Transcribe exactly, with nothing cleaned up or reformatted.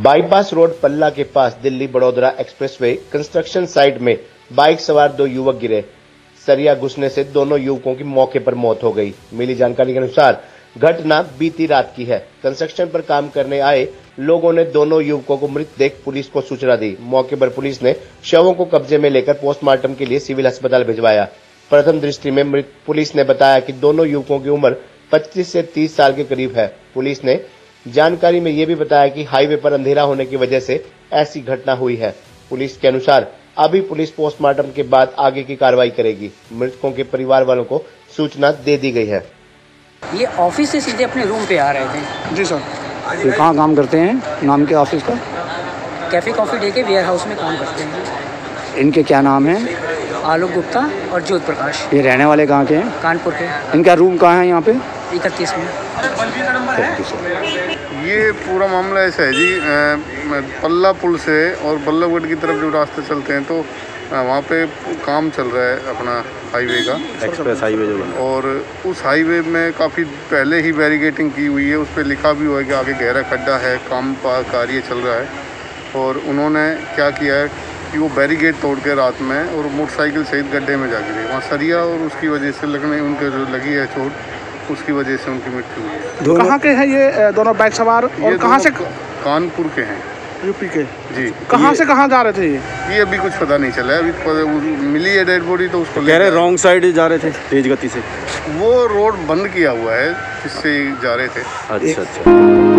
Bypass road Palla के पास Delhi Baroda expressway construction site में बाइक सवार दो युवक गिरे। सरिया घुसने से दोनों युवकों की मौके पर मौत हो गई। मिली जानकारी के अनुसार घटना बीती रात की है। कंस्ट्रक्शन पर काम करने आए लोगों ने दोनों युवकों को मृत देख पुलिस को सूचना दी। मौके पर पुलिस ने शवों को कब्जे में लेकर पोस्टमार्टम के लिए सिविल अस्पताल भिजवाया। प्रथम दृष्टि में मृत पुलिस ने बताया कि दोनों युवकों की उम्र पच्चीस से तीस साल के करीब है। पुलिस ने जानकारी में यह भी बताया कि हाईवे पर अंधेरा होने की वजह से ऐसी घटना हुई है। पुलिस के अनुसार अभी पुलिस पोस्टमार्टम के बाद आगे की कार्रवाई करेगी। मृतकों के परिवार वालों को सूचना दे दी गई है। ये ऑफिस से सीधे अपने रूम पे आ रहे थे। जी सर। ये कहाँ काम करते हैं? नाम के ऑफिस का? कैफे कॉफी डे के वेयर हाउस में काम करते हैं। इनके क्या नाम है? आलोक गुप्ता और ज्योत प्रकाश। ये रहने वाले कहाँ के हैं? कानपुर के। इनका रूम कहाँ है यहाँ पे? इकतीस में। ये पूरा मामला ऐसा है जी, पल्ला पुल से और बल्लभगढ़ की तरफ जो रास्ते चलते हैं तो वहाँ पे काम चल रहा है अपना हाईवे का, एक्सप्रेस हाईवे जो बना, और उस हाईवे में काफ़ी पहले ही बैरिकेटिंग की हुई है। उस पर लिखा भी हुआ है कि आगे गहरा खड्डा है, काम का कार्य चल रहा है। और उन्होंने क्या किया है कि वो बैरिकेड तोड़ के रात में और मोटरसाइकिल सहित गड्ढे में जा गिरे। वहाँ सरिया और उसकी वजह से लगने उनके जो लगी है चोट, उसकी वजह से उनकी मृत्यु हुई है। कहाँ के हैं ये दोनों बाइक सवार और कहाँ से? कानपुर के हैं, यूपी के। जी। कहाँ से कहाँ जा रहे थे ये? ये अभी कुछ पता नहीं चला है। अभी मिली है डेड बॉडी तो उसको कह रहे रॉन्ग साइड जा रहे थे तेज गति से। वो रोड बंद किया हुआ है जिससे जा रहे थे। अच्छा अच्छा।